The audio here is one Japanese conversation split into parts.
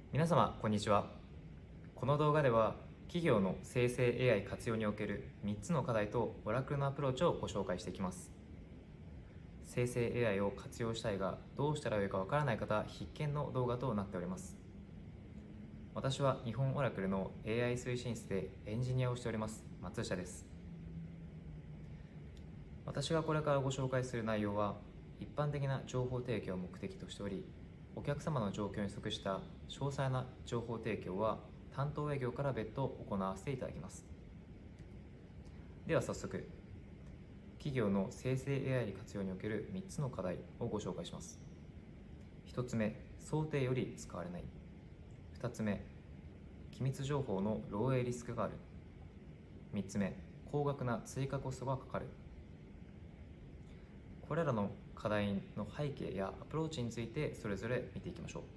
皆様こんにちは。この動画では企業の生成 AI 活用における3つの課題とオラクルのアプローチをご紹介していきます。生成 AI を活用したいがどうしたらよいかわからない方必見の動画となっております。私は日本オラクルの AI 推進室でエンジニアをしております松下です。私がこれからご紹介する内容は一般的な情報提供を目的としており、お客様の状況に即した詳細な情報提供は担当営業から別途行わせていただきます。では早速、企業の生成 AI 活用における3つの課題をご紹介します。1つ目、想定より使われない。2つ目、機密情報の漏洩リスクがある。3つ目、高額な追加コストがかかる。これらの課題の背景やアプローチについてそれぞれ見ていきましょ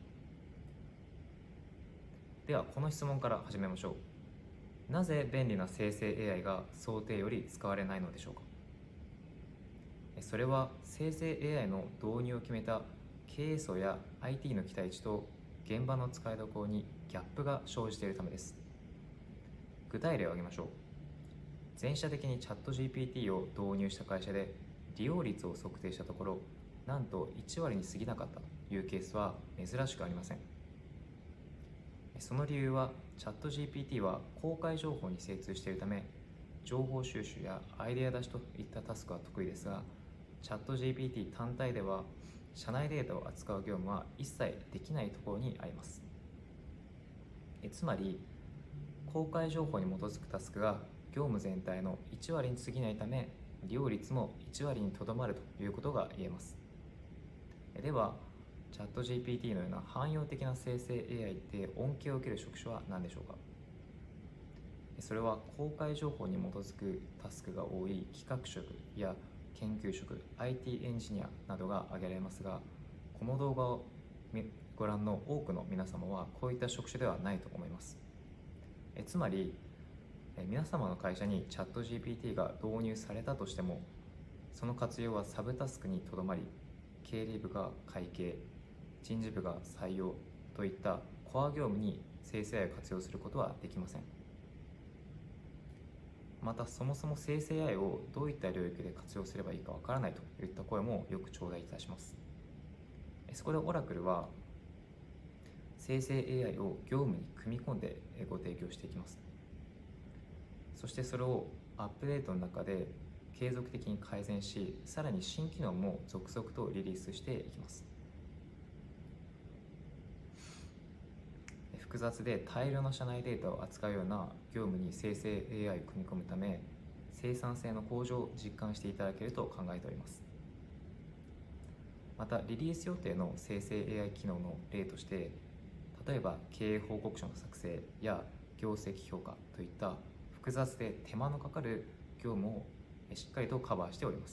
う。ではこの質問から始めましょう。なぜ便利な生成 AI が想定より使われないのでしょうか。それは生成 AI の導入を決めた経営層や IT の期待値と現場の使いどころにギャップが生じているためです。具体例を挙げましょう。全社的にチャット GPT を導入した会社で利用率を測定したところ、なんと1割に過ぎなかったというケースは珍しくありません。その理由はチャット GPT は公開情報に精通しているため、情報収集やアイデア出しといったタスクは得意ですが、チャット GPT 単体では社内データを扱う業務は一切できないところにあります。つまり公開情報に基づくタスクが業務全体の1割に過ぎないため、利用率も1割にとどまるということが言えます。ではチャット GPT のような汎用的な生成 AI って恩恵を受ける職種は何でしょうか。それは公開情報に基づくタスクが多い企画職や研究職、 IT エンジニアなどが挙げられますが、この動画をご覧の多くの皆様はこういった職種ではないと思います。つまり皆様の会社にチャット GPT が導入されたとしても、その活用はサブタスクにとどまり、経理部が会計、人事部が採用といったコア業務に生成 AI を活用することはできません。またそもそも生成 AI をどういった領域で活用すればいいかわからないといった声もよく頂戴いたします。そこでオラクルは生成 AI を業務に組み込んでご提供していきます。そしてそれをアップデートの中で継続的に改善し、さらに新機能も続々とリリースしていきます。複雑で大量の社内データを扱うような業務に生成 AI を組み込むため、生産性の向上を実感していただけると考えております。またリリース予定の生成 AI 機能の例として、例えば経営報告書の作成や業績評価といった複雑で手間のかかる業務をしっかりとカバーしております。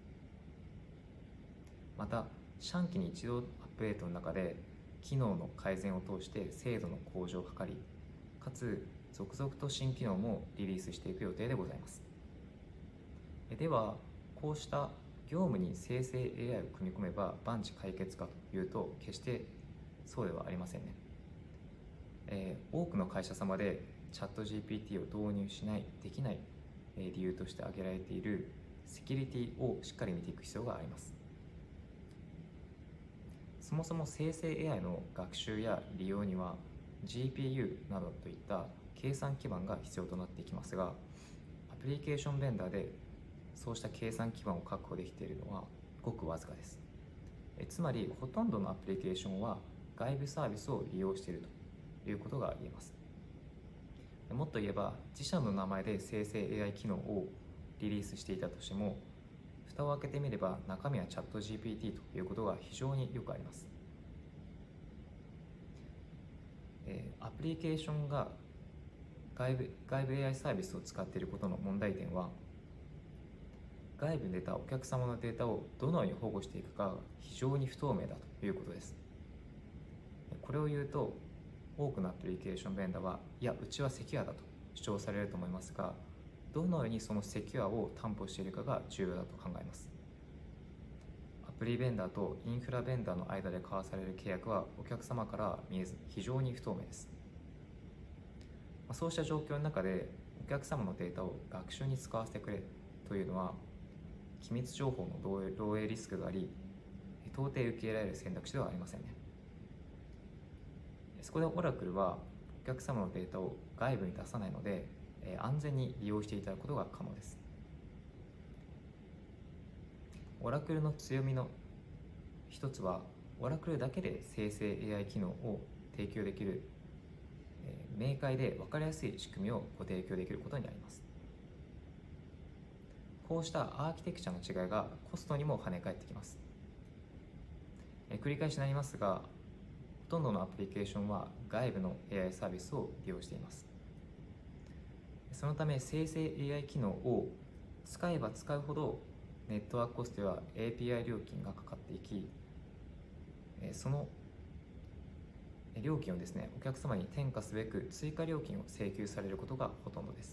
また四半期に一度アップデートの中で機能の改善を通して精度の向上を図り、かつ続々と新機能もリリースしていく予定でございます。ではこうした業務に生成 AI を組み込めば万事解決かというと、決してそうではありませんね。多くの会社様でチャット GPT を導入しない、できない理由として挙げられているセキュリティをしっかり見ていく必要があります。そもそも生成 AI の学習や利用には GPU などといった計算基盤が必要となっていきますが、アプリケーションベンダーでそうした計算基盤を確保できているのはごくわずかです。つまりほとんどのアプリケーションは外部サービスを利用しているということが言えます。もっと言えば自社の名前で生成 AI 機能をリリースしていたとしても、蓋を開けてみれば中身はチャット GPT ということが非常によくあります。アプリケーションが外部 AI サービスを使っていることの問題点は、外部に出たお客様のデータをどのように保護していくかが非常に不透明だということです。これを言うと多くのアプリケーションベンダーは、いやうちはセキュアだと主張されると思いますが、どのようにそのセキュアを担保しているかが重要だと考えます。アプリベンダーとインフラベンダーの間で交わされる契約はお客様から見えず非常に不透明です。そうした状況の中でお客様のデータを学習に使わせてくれというのは機密情報の漏洩リスクがあり、到底受け入れられる選択肢ではありませんね。そこでオラクルはお客様のデータを外部に出さないので、安全に利用していただくことが可能です。オラクルの強みの一つは、オラクルだけで生成 AI 機能を提供できる、明快で分かりやすい仕組みをご提供できることにあります。こうしたアーキテクチャの違いがコストにも跳ね返ってきます。繰り返しになりますが、ほとんどのアプリケーションは外部の AI サービスを利用しています。そのため生成 AI 機能を使えば使うほどネットワークコストや API 料金がかかっていき、その料金をですね、お客様に転嫁すべく追加料金を請求されることがほとんどです。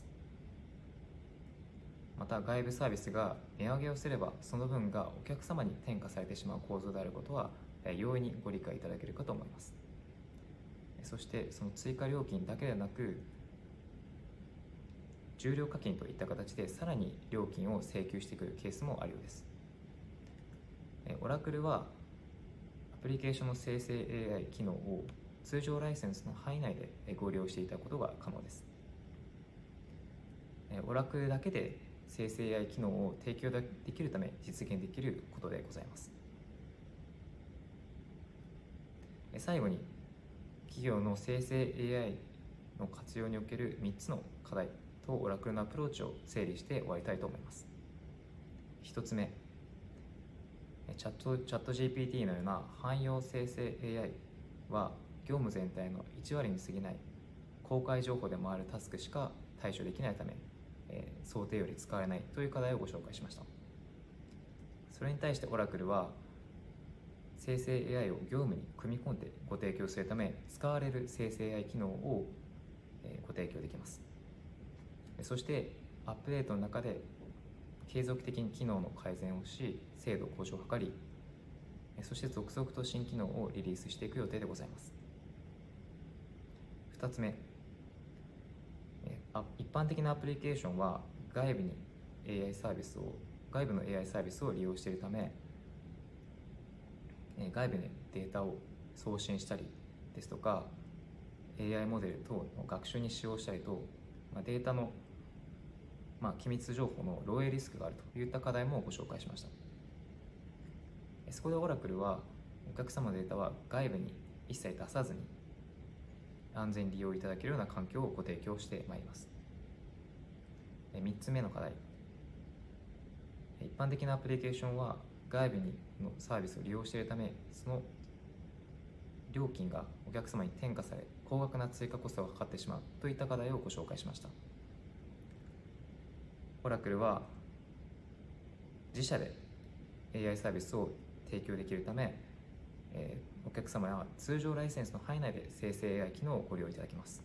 また外部サービスが値上げをすればその分がお客様に転嫁されてしまう構造であることは容易にご理解いただけるかと思います。そしてその追加料金だけではなく、重量課金といった形でさらに料金を請求してくるケースもあるようです。オラクルはアプリケーションの生成 AI 機能を通常ライセンスの範囲内でご利用していただくことが可能です。オラクルだけで生成 AI 機能を提供できるため実現できることでございます。最後に、企業の生成 AI の活用における3つの課題とオラクルのアプローチを整理して終わりたいと思います。1つ目、チャット GPT のような汎用生成 AI は業務全体の1割に過ぎない公開情報でもあるタスクしか対処できないため、想定より使われないという課題をご紹介しました。それに対してオラクルは生成 AI を業務に組み込んでご提供するため使われる生成 AI 機能をご提供できます。そしてアップデートの中で継続的に機能の改善をし精度向上を図り、そして続々と新機能をリリースしていく予定でございます。2つ目、一般的なアプリケーションは外部の AI サービスを利用しているため、外部にデータを送信したりですとか AI モデル等の学習に使用したりと、データの機密情報の漏洩リスクがあるといった課題もご紹介しました。そこでオラクルはお客様のデータは外部に一切出さずに安全に利用いただけるような環境をご提供してまいります。3つ目の課題、一般的なアプリケーションは外部のサービスを利用しているため、その料金がお客様に転嫁され高額な追加コストがかかってしまうといった課題をご紹介しました。オラクルは自社で AI サービスを提供できるため、お客様は通常ライセンスの範囲内で生成 AI 機能をご利用いただけます。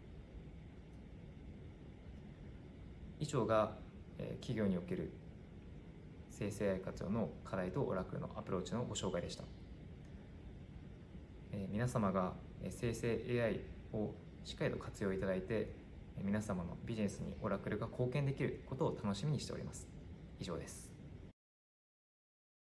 以上が、企業における生成 AI 活用の課題とオラクルのアプローチのご紹介でした。皆様が生成 AI をしっかりと活用いただいて、皆様のビジネスにオラクルが貢献できることを楽しみにしております。以上です。